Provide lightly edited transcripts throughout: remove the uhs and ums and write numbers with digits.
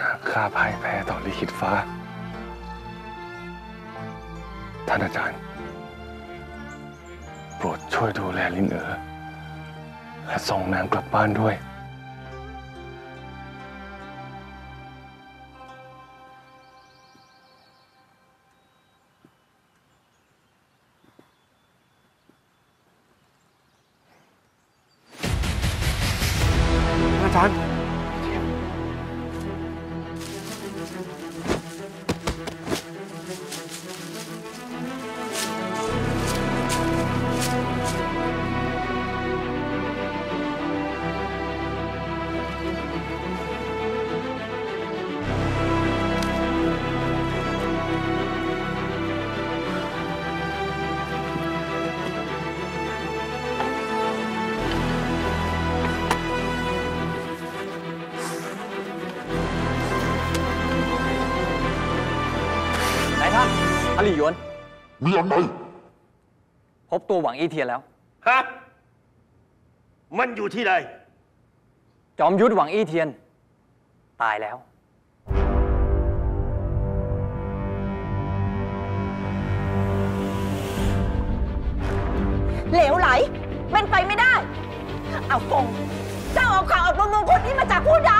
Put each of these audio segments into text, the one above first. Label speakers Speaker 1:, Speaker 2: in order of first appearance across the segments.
Speaker 1: หากข้าพ่ายแพ้ต่อลิขิตฟ้าท่านอาจารย์โปรดช่วยดูแลลินเอ๋อและส่งนางกลับบ้านด้วยอาจารย์
Speaker 2: อาหลี่หยวน
Speaker 3: มีอะไร
Speaker 2: พบตัวหวังอี้เทียนแล้ว
Speaker 4: ฮะมันอยู่ที่ใด
Speaker 2: จอมยุทธหวังอี้เทียนตายแล้ว
Speaker 5: เหลวไหลเป็นไปไม่ได้เอาฟงเจ้าเอาข่าวอับมงคลนี้มาจากผู้ใด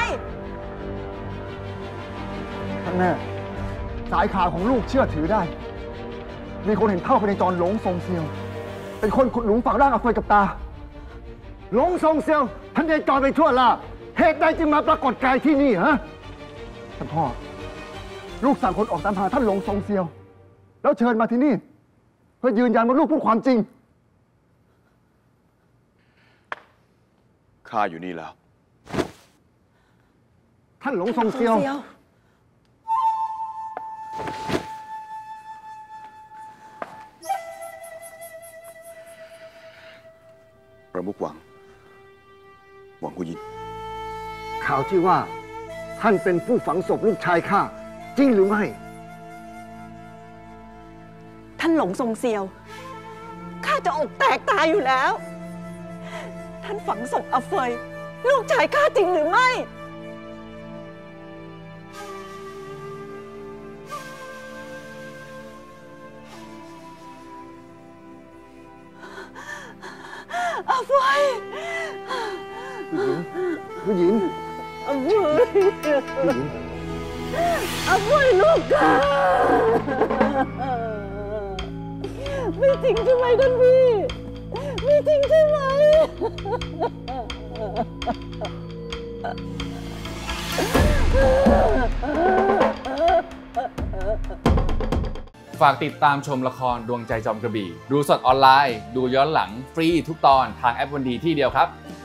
Speaker 6: ท่านแม่สายข่าวของลูกเชื่อถือได้มีคนเห็นเท่าพเนจรหลงทรงเซียวเป็นคนขุดหลุมฝังร่างอาเฟยกับตาหลงทรงเซียวท่านเนจรไปทั่วลาเหตุใดจึงมาปรากฏกายที่นี่ฮะท่านพ่อลูกสั่งคนออกตามหาท่านหลงทรงเซียวแล้วเชิญมาที่นี่เพื่อยืนยันว่าลูกพูดความจริง
Speaker 3: ข้าอยู่นี่แล้ว
Speaker 6: ท่านหลงทรงเซียว
Speaker 3: ประมุขหวังผู้ยิน
Speaker 6: ข่าวที่ว่าท่านเป็นผู้ฝังศพลูกชายข้าจริงหรือไม่
Speaker 5: ท่านหลงทรงเซียวข้าจะอกแตกตายอยู่แล้วท่านฝังศพอาเฟยลูกชายข้าจริงหรือไม่อาเฟย
Speaker 6: ผู้หญิง
Speaker 5: อาเฟยอาเฟยลูกข้าไม่จริงใช่ไหมท่านพี่ไม่จริงใช่ไหม
Speaker 7: ฝากติดตามชมละครดวงใจจอมกระบี่ดูสดออนไลน์ดูย้อนหลังฟรีทุกตอนทางแอปวันดีที่เดียวครับ